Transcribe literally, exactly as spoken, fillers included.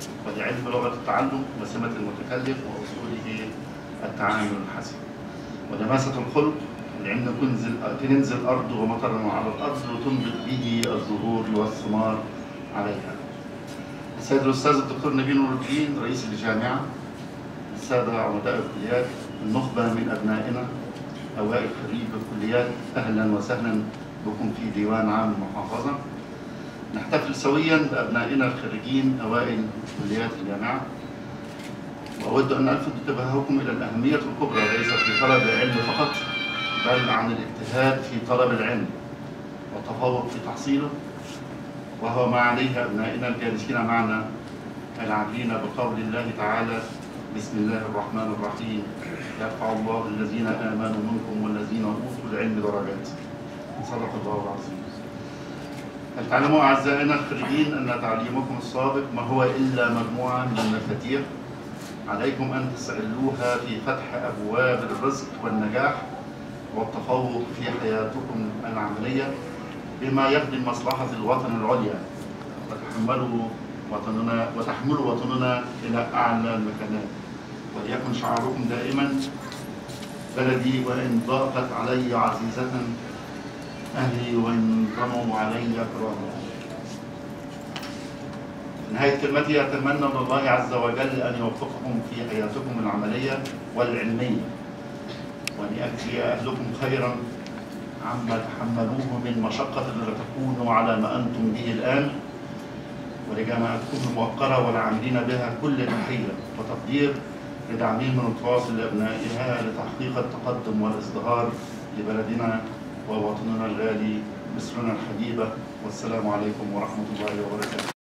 ولعلم لغة التعلم وسمة المتكلم وأصوله التعامل الحسن. ودماسة الخلق لأن كنز الأرض ومطر على الأرض وتنبت به الزهور والثمار عليها. السيد الأستاذ الدكتور نبيل نور الدين رئيس الجامعة، السادة عمداء الكليات، النخبة من أبنائنا أوائل خريج الكليات، أهلا وسهلا بكم في ديوان عام المحافظة. نحتفل سويا بأبنائنا الخريجين أوائل كليات الجامعة، وأود أن ألفت انتباهكم إلى الأهمية الكبرى ليست في طلب العلم فقط، بل عن الاجتهاد في طلب العلم والتفوق في تحصيله، وهو ما عليه أبنائنا الجالسين معنا العاملين بقول الله تعالى: بسم الله الرحمن الرحيم، يرفع الله الذين آمنوا منكم والذين أوتوا العلم درجات. صدق الله العظيم. هل تعلموا أعزائنا الخريجين أن تعليمكم السابق ما هو إلا مجموعة من المفاتيح عليكم أن تستغلوها في فتح أبواب الرزق والنجاح والتفوق في حياتكم العملية بما يخدم مصلحة الوطن العليا، وتحملوا وطننا وتحملوا وطننا إلى أعلى المكانات. وليكن شعاركم دائما: بلدي وإن ضاقت علي عزيزة، أهلي وإن ضموا علي كراما. في نهاية كلمتي أتمنى من الله عز وجل أن يوفقكم في حياتكم العملية والعلمية، وأن يجزي أهلكم خيرا عما تحملوه من مشقة لتكونوا على ما أنتم به الآن، ولجامعتكم الموقرة والعاملين بها كل تحية وتقدير لدعمهم المتواصل لأبنائها لتحقيق التقدم والازدهار لبلدنا ووطننا الغالي مصرنا الحبيبة. والسلام عليكم ورحمة الله وبركاته.